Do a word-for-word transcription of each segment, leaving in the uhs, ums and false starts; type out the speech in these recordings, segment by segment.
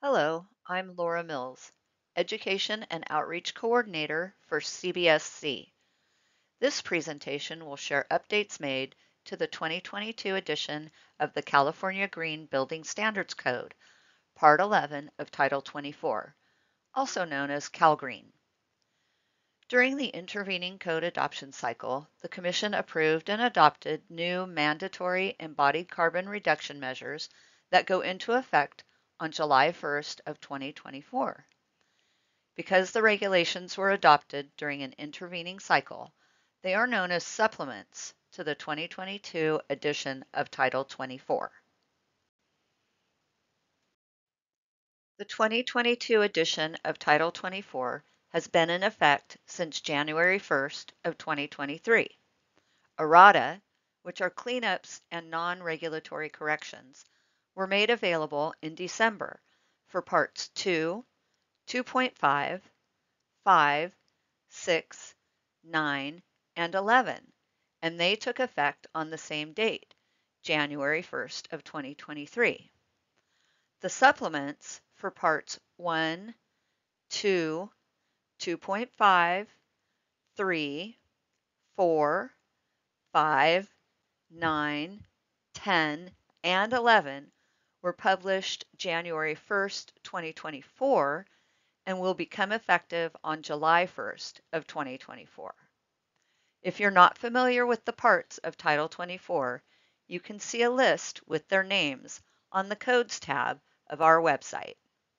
Hello, I'm Laura Mills, Education and Outreach Coordinator for C B S C. This presentation will share updates made to the twenty twenty-two edition of the California Green Building Standards Code, Part eleven of Title twenty-four, also known as CALGreen. During the intervening code adoption cycle, the Commission approved and adopted new mandatory embodied carbon reduction measures that go into effect on July first of twenty twenty-four. Because the regulations were adopted during an intervening cycle, they are known as supplements to the twenty twenty-two edition of Title twenty-four. The twenty twenty-two edition of Title twenty-four has been in effect since January first of twenty twenty-three. Errata, which are cleanups and non-regulatory corrections, were made available in December for Parts two, two point five, five, six, nine, and eleven, and they took effect on the same date, January first of twenty twenty-three. The supplements for Parts one, two, two point five, three, four, five, nine, ten, and eleven were published January first, twenty twenty-four, and will become effective on July first of twenty twenty-four. If you're not familiar with the parts of Title twenty-four, you can see a list with their names on the Codes tab of our website.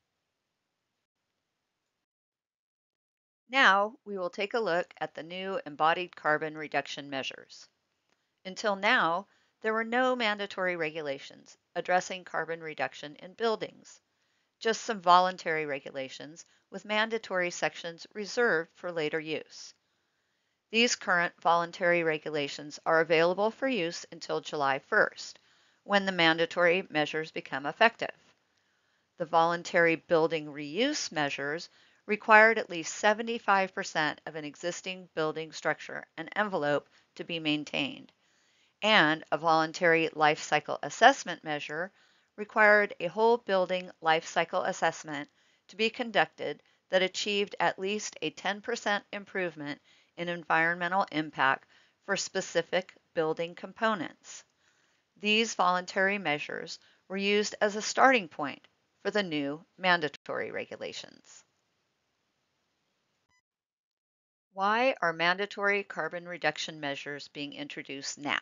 Now we will take a look at the new embodied carbon reduction measures. Until now, there were no mandatory regulations addressing carbon reduction in buildings, just some voluntary regulations with mandatory sections reserved for later use. These current voluntary regulations are available for use until July first, when the mandatory measures become effective. The voluntary building reuse measures required at least seventy-five percent of an existing building structure and envelope to be maintained, and a voluntary life cycle assessment measure required a whole building life cycle assessment to be conducted that achieved at least a ten percent improvement in environmental impact for specific building components. These voluntary measures were used as a starting point for the new mandatory regulations. Why are mandatory carbon reduction measures being introduced now?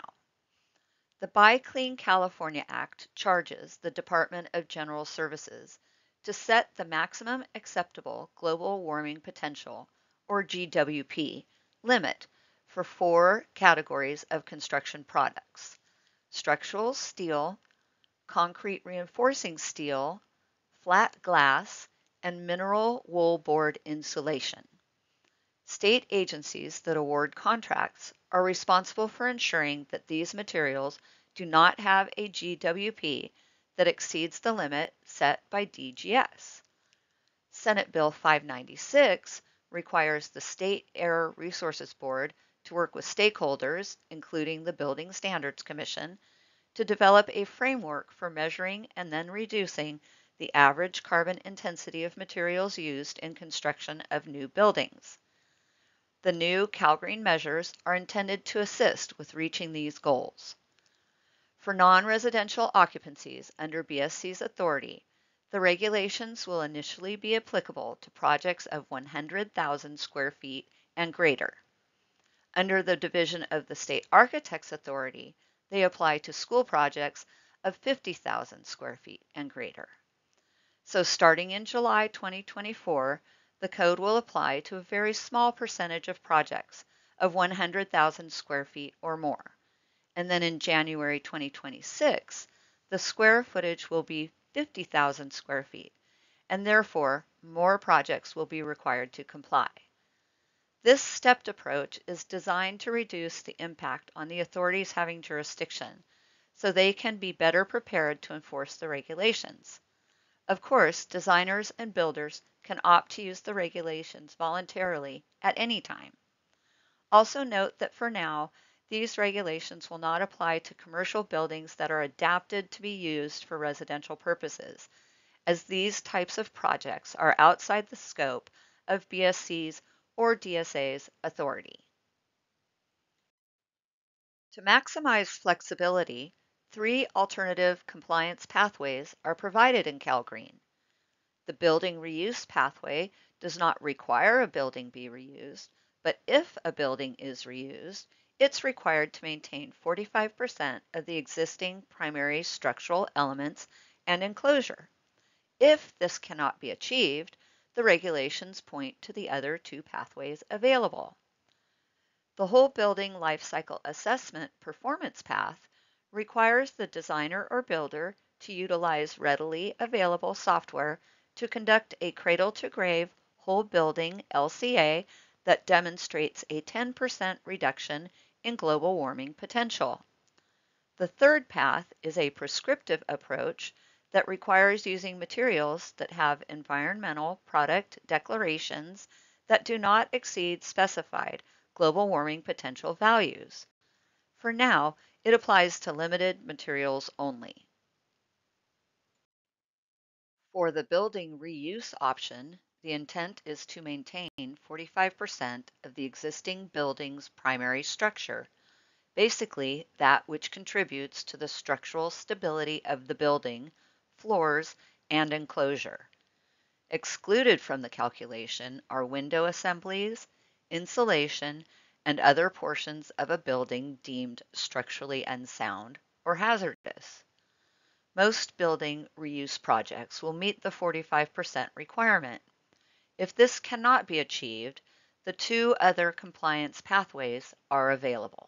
The Buy Clean California Act charges the Department of General Services to set the maximum acceptable global warming potential, or G W P, limit for four categories of construction products: structural steel, concrete reinforcing steel, flat glass, and mineral wool board insulation. State agencies that award contracts are responsible for ensuring that these materials do not have a G W P that exceeds the limit set by D G S. Senate Bill five ninety-six requires the State Air Resources Board to work with stakeholders, including the Building Standards Commission, to develop a framework for measuring and then reducing the average carbon intensity of materials used in construction of new buildings. The new CALGreen measures are intended to assist with reaching these goals. For non-residential occupancies under B S C's authority, the regulations will initially be applicable to projects of one hundred thousand square feet and greater. Under the division of the State Architect's authority, they apply to school projects of fifty thousand square feet and greater. So starting in July twenty twenty-four, the code will apply to a very small percentage of projects of one hundred thousand square feet or more. And then in January twenty twenty-six, the square footage will be fifty thousand square feet, and therefore more projects will be required to comply. This stepped approach is designed to reduce the impact on the authorities having jurisdiction, so they can be better prepared to enforce the regulations. Of course, designers and builders can opt to use the regulations voluntarily at any time. Also note that for now, these regulations will not apply to commercial buildings that are adapted to be used for residential purposes, as these types of projects are outside the scope of B S C's or D S A's authority. To maximize flexibility, three alternative compliance pathways are provided in CALGreen. The building reuse pathway does not require a building be reused, but if a building is reused, it's required to maintain forty-five percent of the existing primary structural elements and enclosure. If this cannot be achieved, the regulations point to the other two pathways available. The whole building life cycle assessment performance path requires the designer or builder to utilize readily available software to conduct a cradle-to-grave whole building L C A that demonstrates a ten percent reduction in global warming potential. The third path is a prescriptive approach that requires using materials that have environmental product declarations that do not exceed specified global warming potential values. For now, it applies to limited materials only. For the building reuse option, the intent is to maintain forty-five percent of the existing building's primary structure, basically that which contributes to the structural stability of the building, floors, and enclosure. Excluded from the calculation are window assemblies, insulation, and other portions of a building deemed structurally unsound or hazardous. Most building reuse projects will meet the forty-five percent requirement. If this cannot be achieved, the two other compliance pathways are available.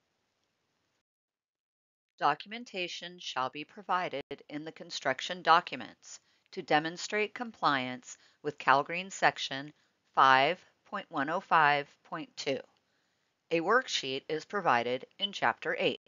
Documentation shall be provided in the construction documents to demonstrate compliance with CALGreen Section five point one oh five point two. A worksheet is provided in Chapter eight.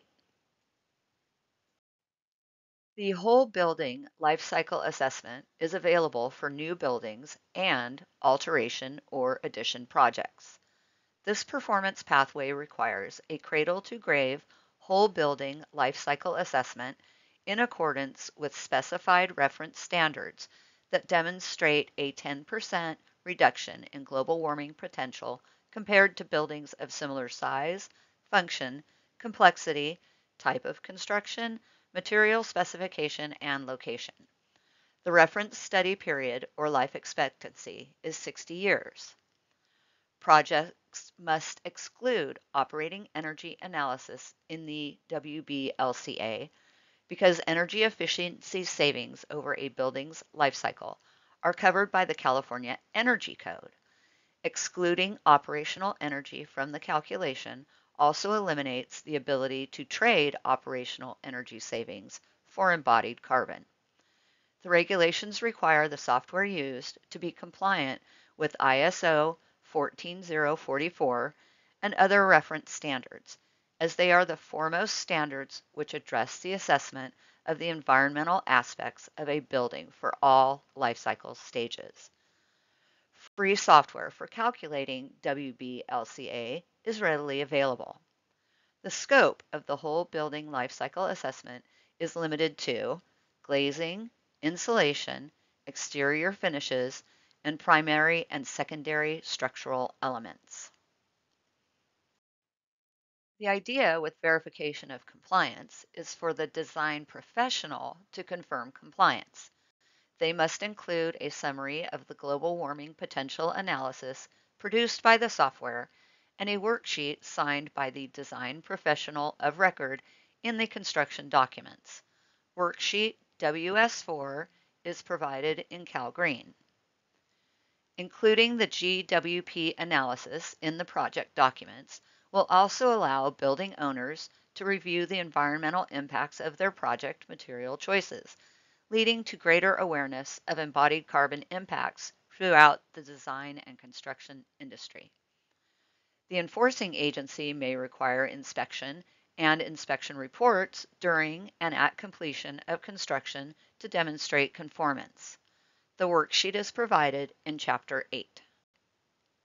The whole building life cycle assessment is available for new buildings and alteration or addition projects. This performance pathway requires a cradle-to-grave whole building life cycle assessment in accordance with specified reference standards that demonstrate a ten percent reduction in global warming potential compared to buildings of similar size, function, complexity, type of construction, material specification, and location. The reference study period or life expectancy is sixty years. Projects must exclude operating energy analysis in the W B L C A because energy efficiency savings over a building's life cycle are covered by the California Energy Code. Excluding operational energy from the calculation also eliminates the ability to trade operational energy savings for embodied carbon. The regulations require the software used to be compliant with I S O fourteen thousand forty-four and other reference standards, as they are the foremost standards which address the assessment of the environmental aspects of a building for all life cycle stages. Free software for calculating W B L C A is readily available. The scope of the whole building life cycle assessment is limited to glazing, insulation, exterior finishes, and primary and secondary structural elements. The idea with verification of compliance is for the design professional to confirm compliance. They must include a summary of the global warming potential analysis produced by the software and a worksheet signed by the design professional of record in the construction documents. Worksheet W S four is provided in CALGreen. Including the G W P analysis in the project documents will also allow building owners to review the environmental impacts of their project material choices, leading to greater awareness of embodied carbon impacts throughout the design and construction industry. The enforcing agency may require inspection and inspection reports during and at completion of construction to demonstrate conformance. The worksheet is provided in Chapter eight.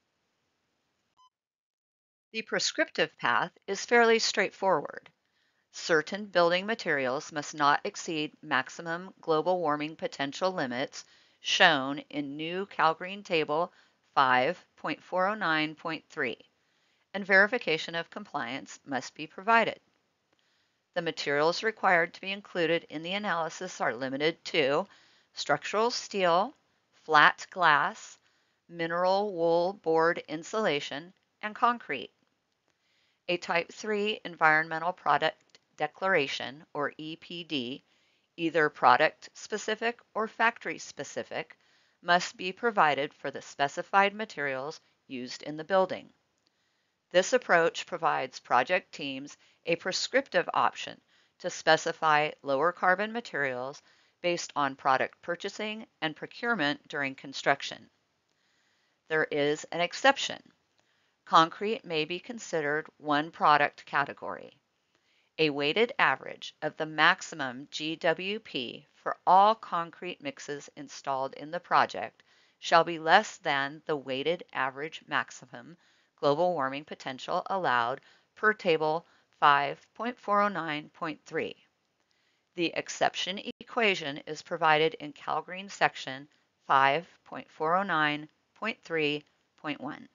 The prescriptive path is fairly straightforward. Certain building materials must not exceed maximum global warming potential limits shown in new CALGreen Table five point four oh nine point three, and verification of compliance must be provided. The materials required to be included in the analysis are limited to structural steel, flat glass, mineral wool board insulation, and concrete. A Type three Environmental Product Declaration, or E P D, either product-specific or factory-specific, must be provided for the specified materials used in the building. This approach provides project teams a prescriptive option to specify lower carbon materials based on product purchasing and procurement during construction. There is an exception. Concrete may be considered one product category. A weighted average of the maximum G W P for all concrete mixes installed in the project shall be less than the weighted average maximum global warming potential allowed per Table five point four oh nine point three. The exception equation is provided in CALGreen section five point four oh nine point three point one.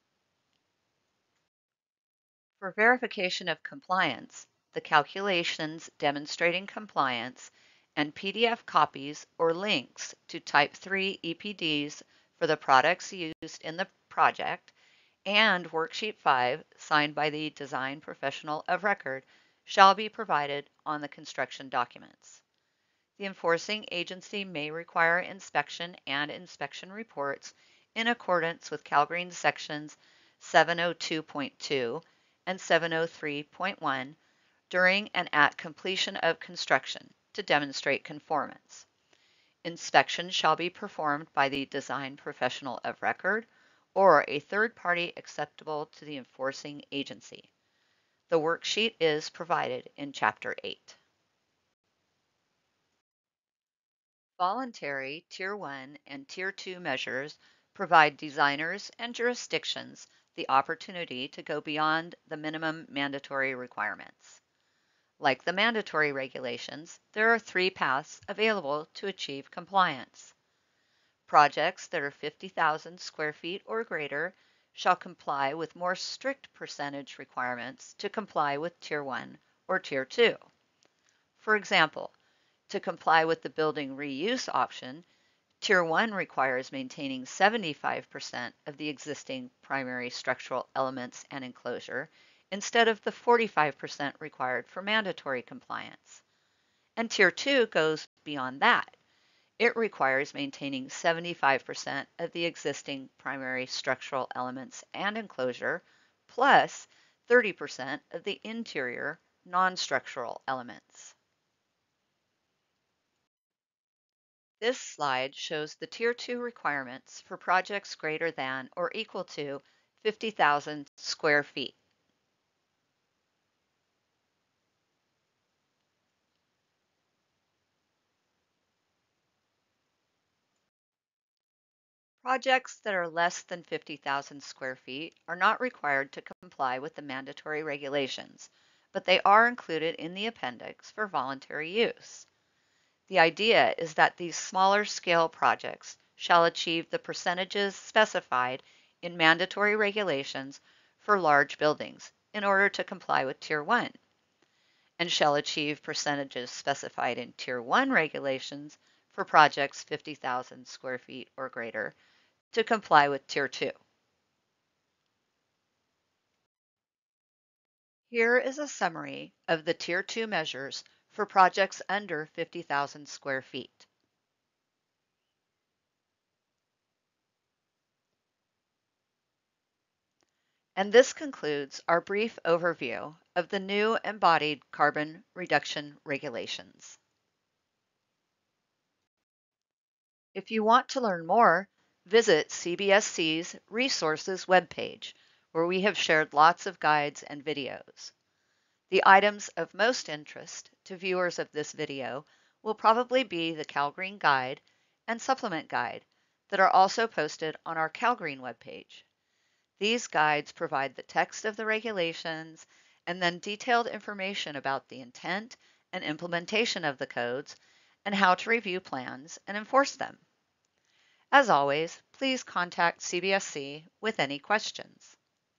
For verification of compliance, the calculations demonstrating compliance and P D F copies or links to Type three E P Ds for the products used in the project and Worksheet five signed by the design professional of record shall be provided on the construction documents. The enforcing agency may require inspection and inspection reports in accordance with CALGreen sections seven oh two point two and seven oh three point one during and at completion of construction to demonstrate conformance. Inspection shall be performed by the design professional of record or a third party acceptable to the enforcing agency. The worksheet is provided in Chapter eight. Voluntary Tier one and Tier two measures provide designers and jurisdictions the opportunity to go beyond the minimum mandatory requirements. Like the mandatory regulations, there are three paths available to achieve compliance. Projects that are fifty thousand square feet or greater shall comply with more strict percentage requirements to comply with Tier one or Tier two. For example, to comply with the building reuse option, Tier one requires maintaining seventy-five percent of the existing primary structural elements and enclosure instead of the forty-five percent required for mandatory compliance. And Tier two goes beyond that. It requires maintaining seventy-five percent of the existing primary structural elements and enclosure plus thirty percent of the interior non-structural elements. This slide shows the Tier two requirements for projects greater than or equal to fifty thousand square feet. Projects that are less than fifty thousand square feet are not required to comply with the mandatory regulations, but they are included in the appendix for voluntary use. The idea is that these smaller scale projects shall achieve the percentages specified in mandatory regulations for large buildings in order to comply with Tier one, and shall achieve percentages specified in Tier one regulations for projects fifty thousand square feet or greater to comply with Tier two. Here is a summary of the Tier two measures for projects under fifty thousand square feet. And this concludes our brief overview of the new Embodied Carbon Reduction Regulations. If you want to learn more, visit C B S C's Resources webpage, where we have shared lots of guides and videos. The items of most interest to viewers of this video will probably be the CALGreen Guide and Supplement Guide that are also posted on our CALGreen webpage. These guides provide the text of the regulations and then detailed information about the intent and implementation of the codes and how to review plans and enforce them. As always, please contact C B S C with any questions.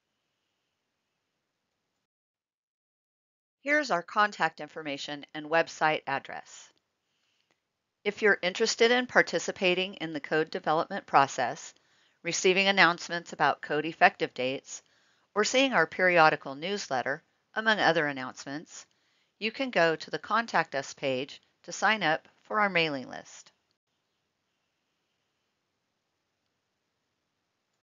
Here's our contact information and website address. If you're interested in participating in the code development process, receiving announcements about code effective dates, or seeing our periodical newsletter, among other announcements, you can go to the Contact Us page to sign up for our mailing list.